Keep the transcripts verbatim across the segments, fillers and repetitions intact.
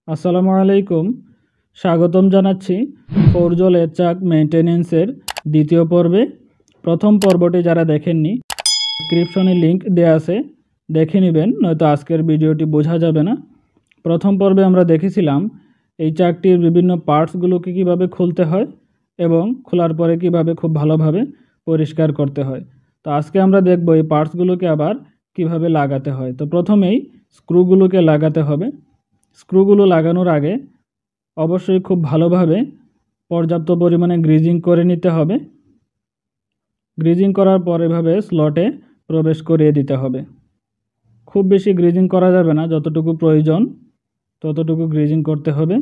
আসসালামু আলাইকুম। স্বাগতম জানাচ্ছি ফোরজো লেদ চাক মেইনটেনেন্সের দ্বিতীয় পর্বে। প্রথম পর্বটি যারা দেখেননি, ডেসক্রিপশনে লিংক দেওয়া আছে, দেখে নেবেন, নয়তো আজকের ভিডিওটি বোঝা যাবে না। প্রথম পর্বে আমরা দেখেছিলাম এই চাকটির বিভিন্ন পার্টসগুলোকে কীভাবে খুলতে হয় এবং খোলার পরে কীভাবে খুব ভালোভাবে পরিষ্কার করতে হয়। তো আজকে আমরা দেখব এই পার্টসগুলোকে আবার কিভাবে লাগাতে হয়। তো প্রথমেই স্ক্রুগুলোকে লাগাতে হবে। স্ক্রুগুলো লাগানোর আগে অবশ্যই খুব ভালোভাবে পর্যাপ্ত পরিমাণে গ্রিজিং করে নিতে হবে। গ্রিজিং করার পর এভাবে স্লটে প্রবেশ করিয়ে দিতে হবে। খুব বেশি গ্রিজিং করা যাবে না, যতটুকু প্রয়োজন ততটুকু গ্রিজিং করতে হবে।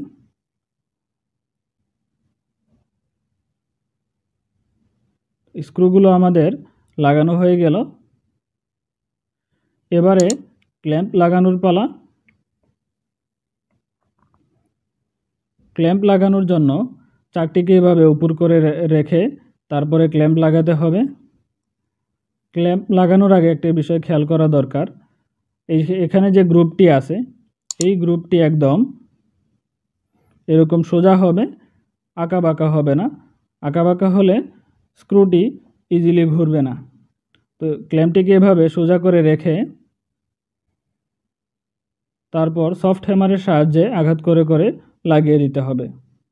স্ক্রুগুলো আমাদের লাগানো হয়ে গেল। এবারে ক্ল্যাম্প লাগানোর পালা। ক্ল্যাম্প লাগানোর জন্য চাকটিকে এভাবে উপর করে রেখে তারপরে ক্ল্যাম্প লাগাতে হবে। ক্ল্যাম্প লাগানোর আগে একটা বিষয় খেয়াল করা দরকার। এই এখানে যে গ্রুপটি আছে, এই গ্রুপটি একদম এরকম সোজা হবে, আঁকা বাঁকা হবে না। আঁকা বাঁকা হলে স্ক্রুটি ইজিলি ঘুরবে না। তো ক্ল্যাম্পটিকে এভাবে সোজা করে রেখে তারপর সফট হ্যামারের সাহায্যে আঘাত করে করে লাগিয়ে দিতে হবে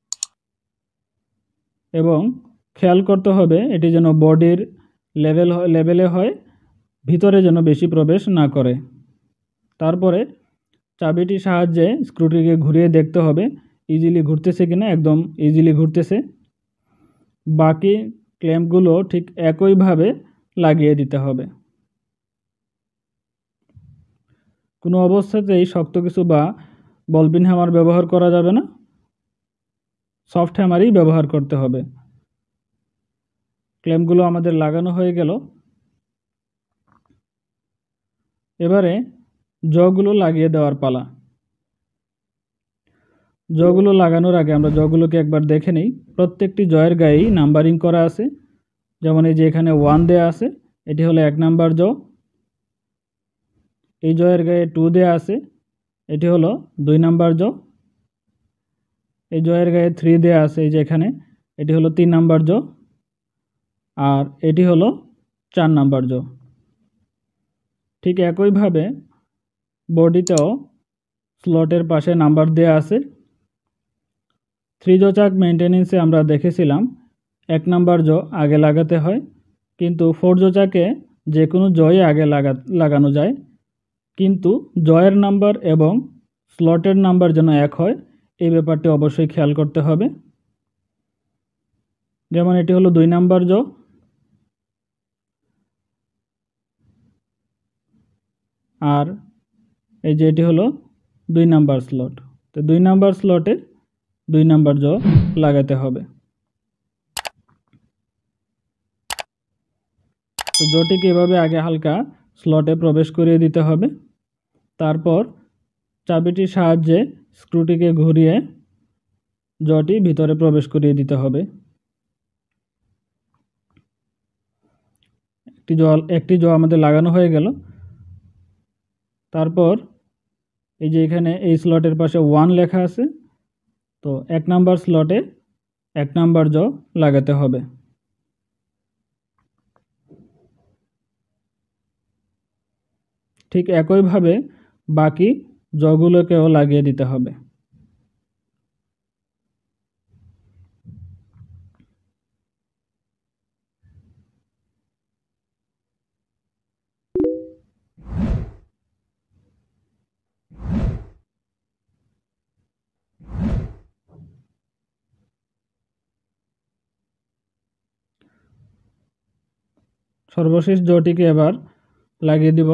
এবং খেয়াল করতে হবে এটি যেন বডির লেভেল লেভেলে হয়, ভিতরে যেন বেশি প্রবেশ না করে। তারপরে চাবিটির সাহায্যে স্ক্রুটিকে ঘুরিয়ে দেখতে হবে ইজিলি ঘুরতেছে কিনা। একদম ইজিলি ঘুরতেছে। বাকি ক্ল্যাম্পগুলো ঠিক একইভাবে লাগিয়ে দিতে হবে। কোনো অবস্থাতেই শক্ত কিছু বা বলপিন হ্যামার ব্যবহার করা যাবে না, সফট হ্যামারই ব্যবহার করতে হবে। ক্ল্যাম্পগুলো আমাদের লাগানো হয়ে গেল। এবারে জগুলো লাগিয়ে দেওয়ার পালা। জগুলো লাগানোর আগে আমরা জগুলোকে একবার দেখে নিই। প্রত্যেকটি জয়ের গায়েই নাম্বারিং করা আছে। যেমন এই যে এখানে ওয়ান দেয়া আছে, এটি হলো এক নাম্বার জ। এই জয়ের গায়ে টু দেয়া আছে, এটি হলো দুই নাম্বার জ। এই জয়ের গায়ে থ্রি দেয়া আছে, এই যে এখানে, এটি হলো তিন নাম্বার জ। আর এটি হলো চার নাম্বার জ। ঠিক একইভাবে বডিতেও স্লটের পাশে নাম্বার দেয়া আছে। থ্রি জো চাক মেইনটেনেন্সে আমরা দেখেছিলাম এক নাম্বার জ আগে লাগাতে হয়, কিন্তু ফোর জো চাকে যে কোনো জয়ে আগে লাগা লাগানো যায়, কিন্তু জয়ের নাম্বার এবং স্লটের নাম্বার যেন এক হয়, এই ব্যাপারটি অবশ্যই খেয়াল করতে হবে। যেমন এটি হলো দুই নাম্বার জ, আর এই যে এটি হলো দুই নাম্বার স্লট। তো দুই নাম্বার স্লটে দুই নাম্বার জ লাগাতে হবে। তো জটিকে এভাবে আগে হালকা স্লটে প্রবেশ করিয়ে দিতে হবে। তারপর চাবিটির সাহায্যে স্ক্রুটিকে ঘুরিয়ে জটি ভিতরে প্রবেশ করিয়ে দিতে হবে। একটি জ একটি জ আমাদের লাগানো হয়ে গেল। তারপর এই যে এখানে এই স্লটের পাশে ওয়ান লেখা আছে, তো এক নাম্বার স্লটে এক নাম্বার জ লাগাতে হবে। ঠিক একইভাবে বাকি জগুলোকেও লাগিয়ে দিতে হবে। সর্বশেষ জটিকে এবার লাগিয়ে দিব।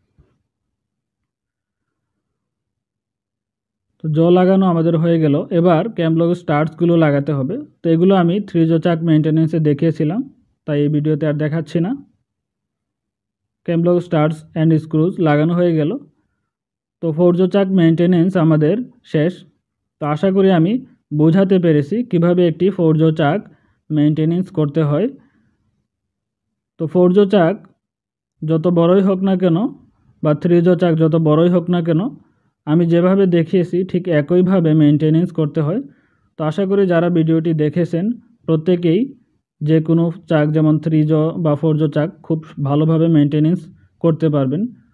তো জ লাগানো আমাদের হয়ে গেল। এবার ক্যামলগ স্টার্টসগুলো লাগাতে হবে। তো এগুলো আমি থ্রি জো চাক মেইনটেনেন্সে দেখিয়েছিলাম, তাই এই ভিডিওতে আর দেখাচ্ছি না। ক্যামলগ স্টার্টস অ্যান্ড স্ক্রুজ লাগানো হয়ে গেল। তো ফোর জো চাক মেইনটেনেন্স আমাদের শেষ। তো আশা করি আমি বোঝাতে পেরেছি কিভাবে একটি ফোর জো চাক মেইনটেনেন্স করতে হয়। তো ফোর জো চাক যত বড়ই হোক না কেন বা থ্রি জো চাক যত বড়ই হোক না কেন, আমি যেভাবে দেখিয়েছি ঠিক একইভাবে মেনটেনেন্স করতে হয়। তো আশা করি যারা ভিডিওটি দেখেছেন প্রত্যেকেই যে কোনো চাক যেমন থ্রি জো বা ফোর জো চাক খুব ভালোভাবে মেনটেনেন্স করতে পারবেন।